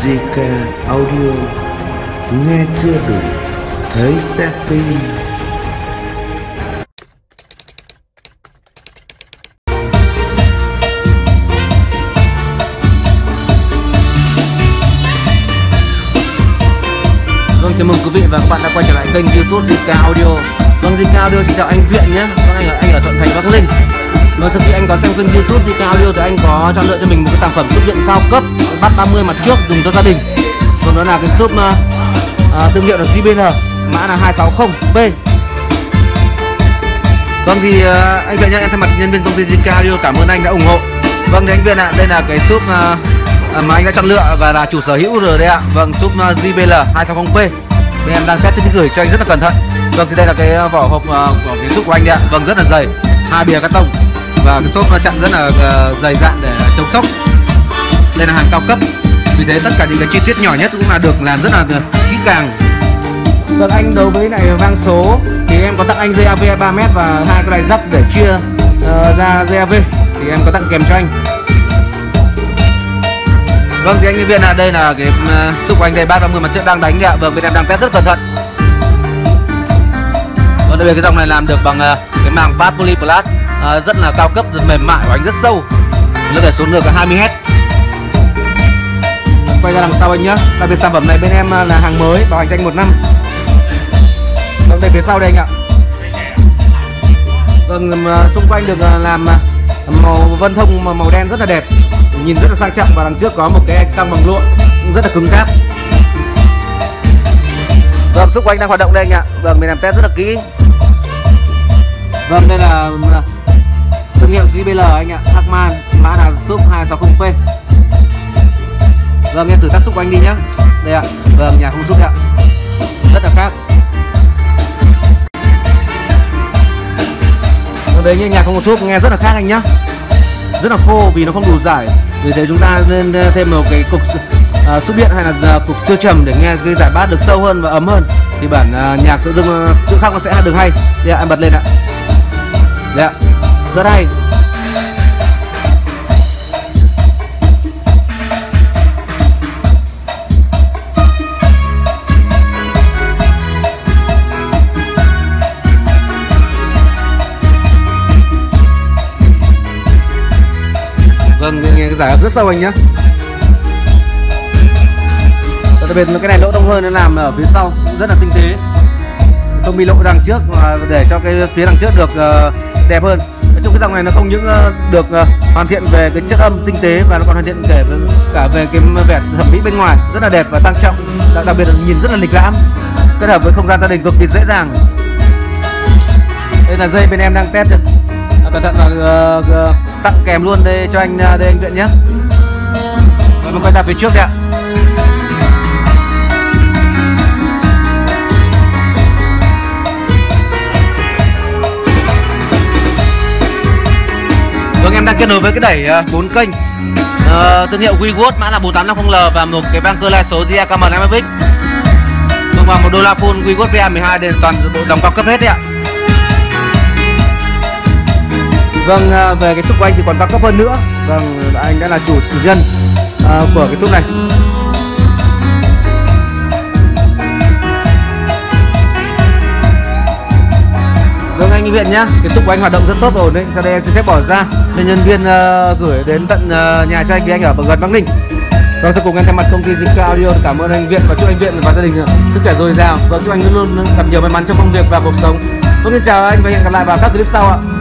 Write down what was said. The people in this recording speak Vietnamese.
JK Audio, nghe chưa đủ, thấy sẽ tin. Vâng, chào mừng quý vị và các bạn đã quay trở lại kênh YouTube JK Audio. Vâng, JK Audio xin chào anh Viện nhé. Vâng, anh ở Thuận Thành, Bắc Ninh. Vâng, sau khi anh có xem kênh YouTube JK Audio thì anh có chọn lựa cho mình một cái sản phẩm súp điện cao cấp bắt 30 mặt trước dùng cho gia đình. Vâng, đó là cái súp thương hiệu là JBL, mã là 260P. Vâng thì anh Viện nhé, em thay mặt nhân viên công ty JK Audio cảm ơn anh đã ủng hộ. Vâng thì anh Viện ạ, đây là cái súp mà anh đã chọn lựa và là chủ sở hữu rồi đấy ạ. Vâng, súp JBL 260P. Bên em đang test gửi cho anh rất là cẩn thận. Vâng thì đây là cái vỏ hộp của cái súp của anh đấy ạ. Vâng, rất là dày, 2 bìa cắt tông và cái xốp chặn rất là dày dạn để chống sốc. Đây là hàng cao cấp, vì thế tất cả những cái chi tiết nhỏ nhất cũng là được làm rất là kỹ càng. Vâng, anh đối với lại vang số thì em có tặng anh dây AV 3m và 2 cái đài dắp để chia ra dây AV thì em có tặng kèm cho anh. Vâng thì anh Viện ạ, đây là cái súp của anh đây, bát 30 mặt trước đang đánh đấy ạ. Vâng, bên em đang test rất cẩn thận. Vâng, đây cái dòng này làm được bằng cái màng pad polyplast rất là cao cấp, rất mềm mại, đánh rất sâu, nó để xuống được 20 Hz. Quay ra đằng sau anh nhá. Đặc biệt sản phẩm này bên em là hàng mới, bảo hành cho anh 1 năm. Vâng, đây phía sau đây anh ạ. Vâng, xung quanh được làm màu vân thông màu đen rất là đẹp, nhìn rất là sang trọng, và đằng trước có một cái căng bằng lụa rất là cứng cáp. Vâng, xúc của anh đang hoạt động đây anh ạ. Vâng, mình làm test rất là kỹ. Vâng, đây là thương hiệu JBL anh ạ, Harman, mã là súp 260P. Vâng, em thử tắt xúc của anh đi nhá. Đây ạ. Vâng, nhà không xúc ạ, rất là khác. Vâng, đấy như nhà không có xúc nghe rất là khác anh nhá, rất là khô vì nó không đủ giải. Vì thế chúng ta nên thêm một cái cục xúc điện hay là cục siêu trầm để nghe cái giải bass được sâu hơn và ấm hơn, thì bản nhạc tự dưng tự khắc nó sẽ được hay. Đây ạ, em bật lên ạ. Đây ạ, rất hay. Vâng, nghe cái giải âm rất sâu anh nhá. Đặc biệt là cái này lỗ thông hơi nó làm ở phía sau rất là tinh tế, không bị lỗ đằng trước mà để cho cái phía đằng trước được đẹp hơn. Nói chung cái dòng này nó không những được hoàn thiện về cái chất âm tinh tế và nó còn hoàn thiện cả về cái vẻ thẩm mỹ bên ngoài rất là đẹp và sang trọng, đặc biệt là nhìn rất là lịch lãm, kết hợp với không gian gia đình cực kỳ dễ dàng. Đây là dây bên em đang test được. Cẩn thận và tặng kèm luôn đây cho anh, đây anh Viện nhé. Mình quay ra phía trước đây ạ. Vâng, em đang kết nối với cái đẩy 4 kênh thương hiệu WeWord, mã là 4850L và một cái băng cơ lai số GAKM 50X. Vâng, và một đô la full WeWord VA12, đây là toàn bộ dòng cao cấp hết đấy ạ. Vâng, về cái súp của anh thì còn cao cấp hơn nữa. Vâng, anh đã là chủ nhân của cái súp này. Vâng, anh Viện nhá, cái súp của anh hoạt động rất tốt rồi đấy. Sau đây em xin phép bỏ ra cho nhân viên gửi đến tận nhà cho anh, vì anh ở gần Bắc Ninh. Vâng, sau cùng em thay mặt công ty JK Audio cảm ơn anh Viện và chúc anh Viện và gia đình sức khỏe dồi dào. Vâng, chúc anh luôn luôn gặp nhiều may mắn trong công việc và cuộc sống. Vâng, xin chào anh và hẹn gặp lại vào các clip sau ạ.